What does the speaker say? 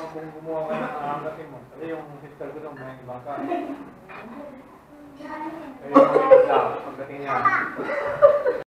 kung gumawa ka ng aangatin mo. Kasi yung sister ko doon, may baka. Eh, yung isa, pagdating niya,